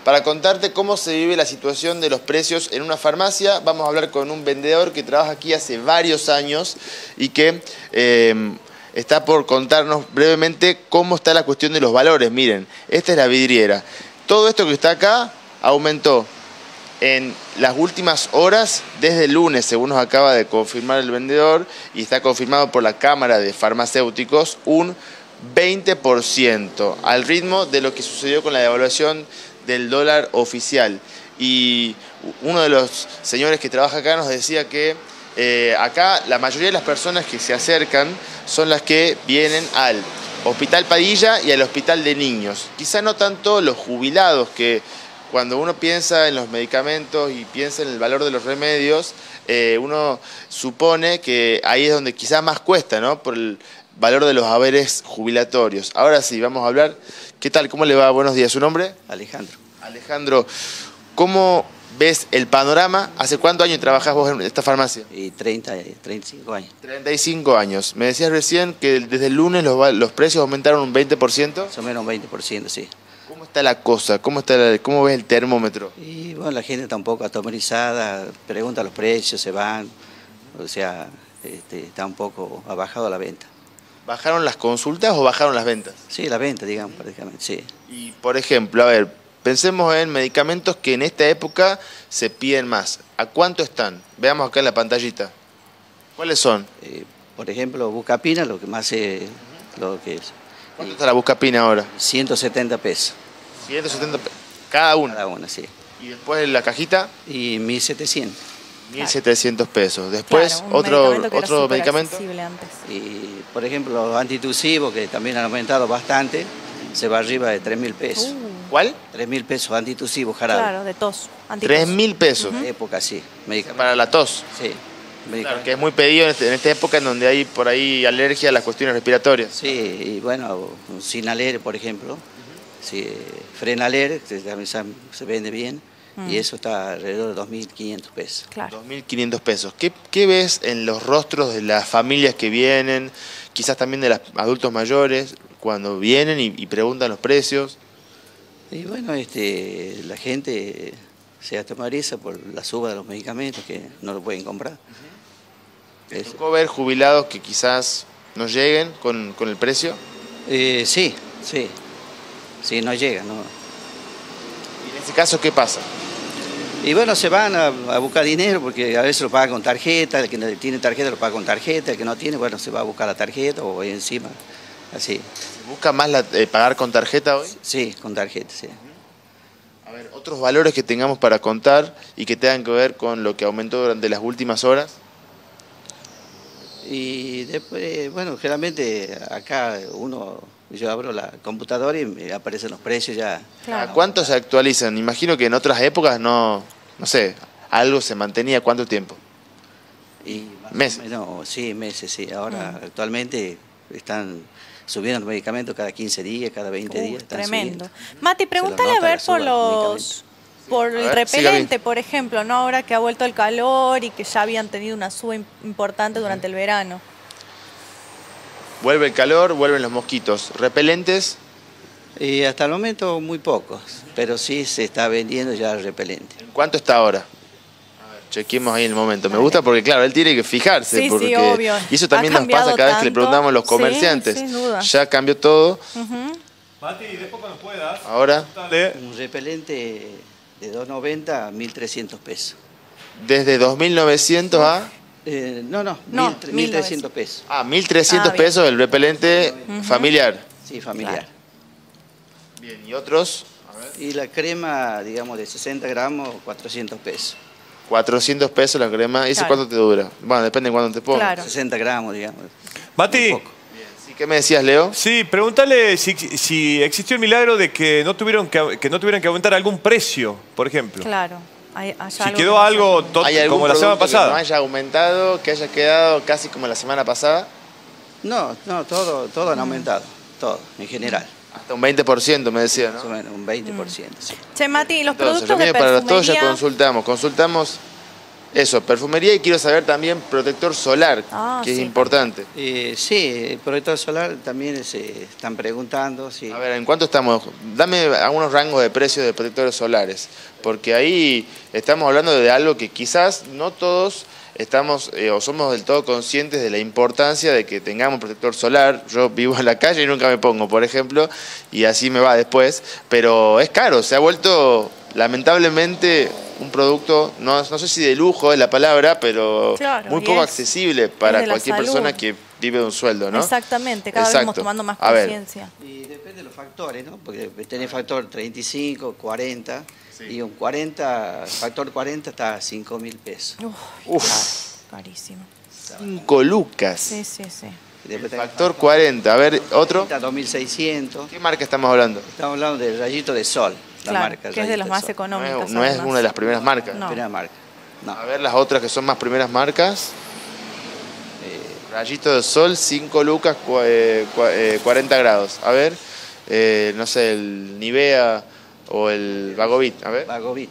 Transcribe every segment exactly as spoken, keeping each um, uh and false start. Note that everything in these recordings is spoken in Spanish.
para contarte cómo se vive la situación de los precios en una farmacia. Vamos a hablar con un vendedor que trabaja aquí hace varios años y que eh, está por contarnos brevemente cómo está la cuestión de los valores. Miren, esta es la vidriera. Todo esto que está acá aumentó en las últimas horas, desde el lunes, según nos acaba de confirmar el vendedor, y está confirmado por la Cámara de Farmacéuticos, un veinte por ciento, al ritmo de lo que sucedió con la devaluación del dólar oficial. Y uno de los señores que trabaja acá nos decía que eh, acá la mayoría de las personas que se acercan son las que vienen al Hospital Padilla y al Hospital de Niños. Quizá no tanto los jubilados, que cuando uno piensa en los medicamentos y piensa en el valor de los remedios, eh, uno supone que ahí es donde quizás más cuesta, ¿no? Por el valor de los haberes jubilatorios. Ahora sí, vamos a hablar. ¿Qué tal? ¿Cómo le va? Buenos días. ¿Su nombre? Alejandro. Alejandro, ¿cómo ves el panorama? ¿Hace cuántos años trabajás vos en esta farmacia? Y treinta, treinta y cinco años. treinta y cinco años. Me decías recién que desde el lunes los, los precios aumentaron un veinte por ciento. Más o menos un veinte por ciento, sí. ¿Cómo está la cosa? ¿Cómo, está la, ¿Cómo ves el termómetro? Y bueno, la gente está un poco atomorizada, pregunta los precios, se van, o sea, este, está un poco abajado la venta. ¿Bajaron las consultas o bajaron las ventas? Sí, la venta, digamos, prácticamente, sí. Y, por ejemplo, a ver, pensemos en medicamentos que en esta época se piden más. ¿A cuánto están? Veamos acá en la pantallita. ¿Cuáles son? Eh, por ejemplo, Buscapina, lo que más es, lo que es. ¿Cuánto está la Buscapina ahora? ciento setenta pesos. ciento setenta pesos. Cada una. Cada una, sí. Y después la cajita, Y mil setecientos. mil setecientos pesos. Después, Claro, un otro medicamento que era otro súper medicamento. accesible antes. Y, por ejemplo, los antitusivos, que también han aumentado bastante, se va arriba de tres mil pesos. Uh, ¿Cuál? tres mil pesos antitusivos, jarabe. claro, de tos. antitos. tres mil pesos. En época, sí. Medicamentos. Para la tos. Sí. Claro, medicamentos. que es muy pedido en, este- en esta época en donde hay por ahí alergia a las cuestiones respiratorias. Sí, y bueno, Sinaler, por ejemplo, sí, Frenaler, que también se, se vende bien, Mm. y eso está alrededor de dos mil quinientos pesos. Claro. dos mil quinientos pesos. ¿Qué, ¿Qué ves en los rostros de las familias que vienen, quizás también de los adultos mayores, cuando vienen y, y preguntan los precios? Y bueno, este, la gente se atemoriza por la suba de los medicamentos que no lo pueden comprar. ¿Te Es- tocó ver jubilados que quizás no lleguen con, con el precio? eh, sí, sí, sí, no llega, ¿no? Y en ese caso, ¿qué pasa? Y bueno, se van a, a buscar dinero porque a veces lo pagan con tarjeta, el que no tiene tarjeta lo paga con tarjeta, el que no tiene, bueno, se va a buscar la tarjeta o ahí encima, así. ¿Se busca más la- eh, pagar con tarjeta hoy? Sí, con tarjeta, sí. A ver, otros valores que tengamos para contar y que tengan que ver con lo que aumentó durante las últimas horas. Y después, bueno, generalmente acá uno, yo abro la computadora y me aparecen los precios ya. Claro. ¿A cuánto se actualizan? Imagino que en otras épocas no, no sé, algo se mantenía ¿cuánto tiempo? Y más o Meses. menos, sí, meses, sí. Ahora Mm. actualmente están subiendo los medicamentos cada quince días, cada veinte Uh, días. Están tremendo. subiendo. Mati, Se pregúntale lo a nota ver la por suba de los los por A el ver, repelente, siga por ejemplo, ¿no? Ahora que ha vuelto el calor y que ya habían tenido una suba im- importante durante el verano. Vuelve el calor, vuelven los mosquitos. ¿Repelentes? Y hasta el momento muy pocos, pero sí se está vendiendo ya el repelente. ¿En cuánto está ahora? A ver, chequemos ahí en el momento. Me gusta porque, claro, él tiene que fijarse. Sí, sí, porque obvio. Y eso Ha también nos cambiado pasa cada vez que le tanto. preguntamos a los Sí, comerciantes. sin duda. Ya cambió todo. Ujú. Mati, después cuando puedas, Ahora, dale. Un repelente de doscientos noventa a mil trescientos pesos. desde dos mil novecientos a... Eh, no, no, No, mil tre- mil trescientos pesos. Ah, mil trescientos Ah, bien. pesos el repelente familiar. Sí, familiar. Bien, ¿y otros? Y la crema, digamos, de sesenta gramos, cuatrocientos pesos. cuatrocientos pesos la crema. ¿Y eso Claro. cuánto te dura? Bueno, depende de cuándo te pongas. Claro. sesenta gramos, digamos. Mati, Muy poco. Sí, ¿qué me decías, Leo? sí, pregúntale si, si existió el milagro de que no tuvieron que, que no tuvieran que aumentar algún precio, por ejemplo. Claro. Hay- hay Si algo quedó que no algo sé. to- ¿Hay algún como la semana producto que no pasada. haya aumentado, que haya quedado casi como la semana pasada? No, no, todo, todo han aumentado, todo, en general. Hasta un veinte por ciento me decía, Más o ¿no? menos un veinte por ciento, sí. Che, Mati, ¿y los Entonces, productos de mira, para todos ya perfumería? consultamos. Consultamos Eso, perfumería, y quiero saber también protector solar, Ah, que es sí. importante. Eh, sí, el protector solar también se están preguntando. Sí. A ver, ¿en cuánto estamos? Dame algunos rangos de precios de protectores solares, porque ahí estamos hablando de algo que quizás no todos estamos eh, o somos del todo conscientes de la importancia de que tengamos protector solar. Yo vivo en la calle y nunca me pongo, por ejemplo, y así me va después, pero es caro, se ha vuelto lamentablemente un producto, no, no sé si de lujo es la palabra, pero Claro, muy y poco es- accesible es para de la cualquier salud. persona que vive de un sueldo, ¿no? Exactamente, cada vez Exacto. vamos tomando más A ver. conciencia. Y depende de los factores, ¿no? Porque tenés factor treinta y cinco, cuarenta, Sí. y un cuarenta, factor cuarenta está a cinco mil pesos. Uf, Uf, carísimo. cinco lucas. Sí, sí, sí. Y después tenés Factor cuarenta. A ver, otro. cuarenta, dos mil seiscientos. ¿Qué marca estamos hablando? Estamos hablando del Rayito de Sol, la Claro, marca. que es de las más No económicas. es, no es además. una de las primeras marcas. No. Primera marca. No. A ver las otras que son más primeras marcas. Eh, Rayito de sol, cinco lucas, cua- eh, cua- eh, cuarenta grados. A ver, eh, no sé, el Nivea o el Vagovit. A ver, Vagovit.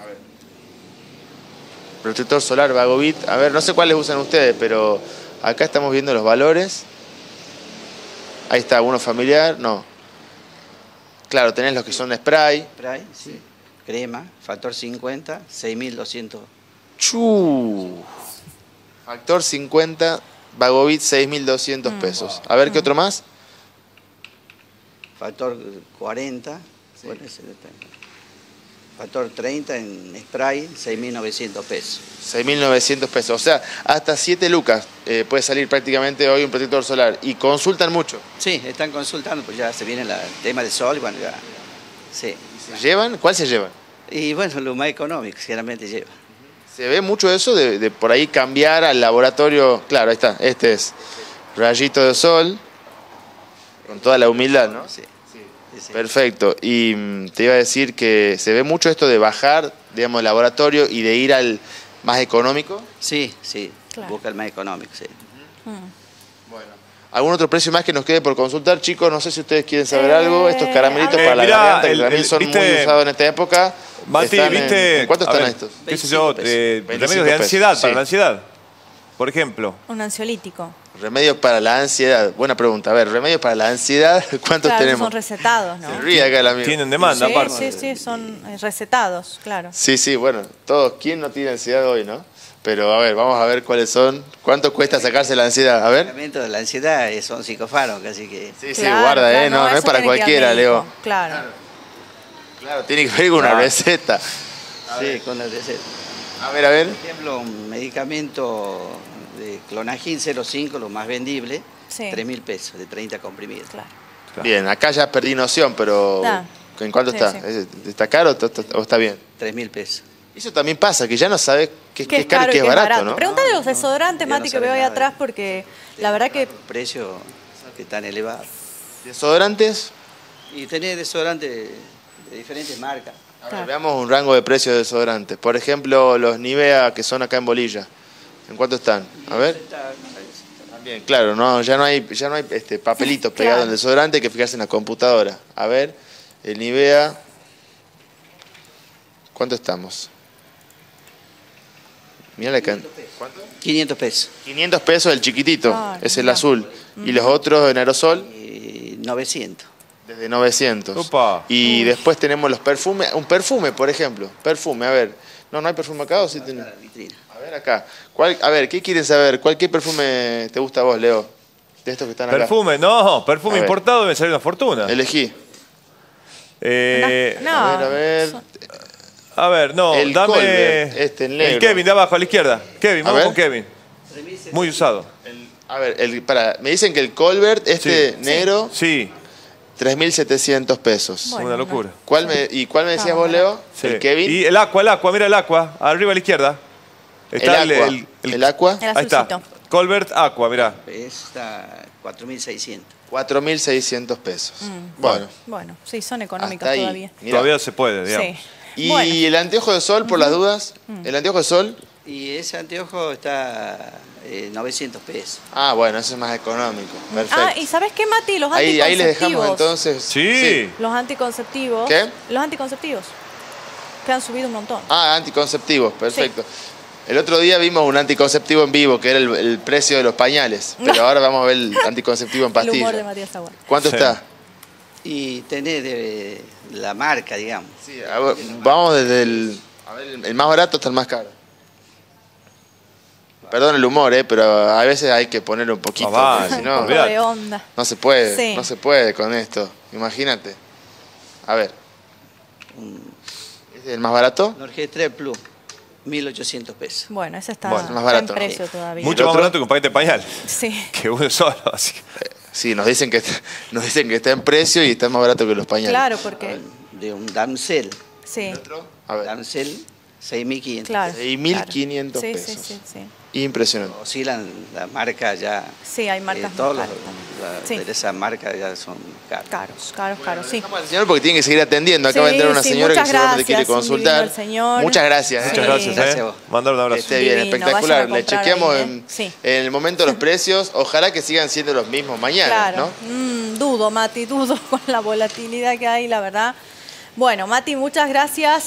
protector solar Vagovit. A ver, no sé cuáles usan ustedes, pero acá estamos viendo los valores. Ahí está, uno familiar, no. Claro, tenés los que son spray. Spray, sí. Crema, factor cincuenta, seis mil doscientos. Chu. Factor cincuenta, Vagovit seis mil doscientos pesos. A ver, ¿qué otro más? Factor cuarenta. Bueno, ese depende. Factor treinta en spray, seis mil novecientos pesos. seis mil novecientos pesos. O sea, hasta siete lucas eh, puede salir prácticamente hoy un protector solar. Y consultan mucho. Sí, están consultando, pues ya se viene la- el tema del sol, y bueno, ya. Sí. ¿Se llevan? ¿Cuál se llevan? Y bueno, lo más económico, generalmente lleva. Se ve mucho eso de, de por ahí cambiar al laboratorio. Claro, ahí está. Este es rayito de sol. Con toda la humildad, ¿no? Sí. Sí, sí. Perfecto. Y mm, te iba a decir que se ve mucho esto de bajar, digamos, el laboratorio y de ir al más económico. Sí, sí, Claro. busca el más económico, sí. Mm. Bueno. ¿Algún otro precio más que nos quede por consultar, chicos? No sé si ustedes quieren saber Eh, algo. Estos caramelitos a ver. para la Eh, mirá, garganta, que el- también el- son ¿viste? muy usados en esta época. Mati, Están en- ¿viste? ¿En cuánto A están ver, estos? ¿Qué sé yo? veinticinco pesos. eh, veinticinco remedios de pesos, ansiedad, sí. para la ansiedad. Por ejemplo. Un ansiolítico. Remedios para la ansiedad. Buena pregunta. A ver, remedios para la ansiedad, ¿cuántos Claro, tenemos? son recetados, ¿no? Se ríe acá el amigo. Tienen demanda, Sí, aparte. sí, sí, son eh, recetados, claro. Sí, sí, bueno, todos. ¿Quién no tiene ansiedad hoy, no? Pero a ver, vamos a ver cuáles son. ¿Cuánto cuesta sacarse la ansiedad? A El ver. tratamiento de la ansiedad eh, son psicofármacos, así que... Sí, sí, Claro, guarda, claro, ¿eh? No, no, es eso para tiene que ir al cualquiera, médico, Leo. Claro. Claro, tiene que ver con una Claro. receta. Sí, con la receta. A ver, a ver. Por ejemplo, un medicamento de clonagin cero cinco, lo más vendible, Sí. tres mil pesos, de treinta comprimidos. Claro. Bien, acá ya perdí noción, pero Ah, ¿en cuánto sí, está? sí. ¿Es- ¿Está caro o está- o está bien? tres mil pesos. Eso también pasa, que ya no sabes qué, Que qué es es caro y qué es barato, ¿no? Pregúntale a los desodorantes, ya no Mati, que saben veo ahí nada de- atrás, porque la verdad que... Los precios que están elevados. ¿Desodorantes? Y tenés desodorantes de diferentes marcas. A ver, Claro. veamos un rango de precios de desodorantes. Por ejemplo, los Nivea que son acá en Bolilla. ¿En cuánto están? A ver. Bien, claro, no, ya no hay, ya no hay este, papelitos pegados Claro. en el desodorante, hay que fijarse en la computadora. A ver, el Nivea. ¿Cuánto estamos? Mira la cantidad. ¿Cuánto? quinientos pesos. quinientos pesos el chiquitito, Ah, es el mira. azul. Y los otros en aerosol, Y novecientos. desde novecientos. Opa. Y después tenemos los perfumes. Un perfume, por ejemplo. Perfume, a ver. No, no hay perfume acá o sí tiene. La vitrina. A ver acá. ¿Cuál, a ver, ¿qué quieren saber? ¿Cuál, ¿Qué perfume te gusta a vos, Leo? De estos que están acá. Perfume, no, perfume A ver. importado me sale una fortuna. Elegí. Eh, No, A ver, a ver. son- A ver, no, El dame. Colbert, este, el negro. Kevin de abajo a la izquierda. Kevin, A vamos ver. con Kevin. Muy usado. El- a ver, el, para, me dicen que el Colbert, este Sí. negro, Sí, tres mil setecientos pesos. Bueno, una locura. ¿Cuál me, ¿Y cuál me decías No, vos, Leo? Sí. El Kevin. Y el Aqua, el Aqua, mira el Aqua, arriba a la izquierda. el Está Aqua. El, el- Aqua, El Ahí está. azulcito. Colbert Aqua, mirá. Está cuatro mil seiscientos. cuatro mil seiscientos pesos. Mm. Bueno, Bueno, sí, son económicos hasta ahí. todavía. Mirá. Todavía se puede, digamos. Sí. ¿Y Bueno, Mm. el anteojo de sol, por las dudas? ¿El anteojo de sol? Y ese anteojo está eh, novecientos pesos. Ah, bueno, ese es más económico. Perfecto. ah, ¿y sabes qué, Mati? Los ahí, ahí les dejamos anticonceptivos. entonces. Sí. Los anticonceptivos. ¿Qué? Los anticonceptivos. Que han subido un montón. Ah, anticonceptivos, perfecto. El otro día vimos un anticonceptivo en vivo, que era el, el precio de los pañales. Pero ahora vamos a ver el anticonceptivo en El pastillas. humor de Matías Aguad. ¿Cuánto Sí. está? Y tenés de la marca, digamos. Sí, a ver, vamos desde el... A ver, el más barato hasta el más caro. Perdón el humor, eh, pero a veces hay que poner un poquito, No vale, porque si Un no, poco olvidate. de onda. no se puede, Sí. no se puede con esto. Imagínate. A ver. ¿Es el más barato? Norgestre Plus, mil ochocientos pesos. Bueno, ese está, Bueno, más está barato, en ¿no? precio todavía. Mucho ¿El más otro? barato que un paquete de pañal. Sí. Que uno solo, así. Sí, nos dicen que nos dicen que está en precio y está más barato que los pañales. Claro, porque... De un Damsel. Sí, A ver. Damsel, seis mil quinientos. claro. seis mil quinientos claro. pesos. Sí, sí, sí, sí. Impresionante. Oscilan la marca ya. Sí, hay marcas eh, más todos caras los- también. la- Sí. De esas marcas ya son caros. Caros, caros, caros, sí. Vamos al señor porque tiene que seguir atendiendo. Acaba Sí, de entrar una sí, señora que muchas seguramente quiere gracias, un consultar. divino el señor. Muchas gracias. Muchas eh. gracias, Gracias ¿eh? a vos. Mandar un Que abrazo. esté bien, Divino, espectacular. vayan a Le comprar chequeamos ahí, ¿eh? en, Sí. en el momento los precios. Ojalá que sigan siendo los mismos mañana, Claro. ¿no? Mm, dudo, Mati, dudo con la volatilidad que hay, la verdad. Bueno, Mati, muchas gracias.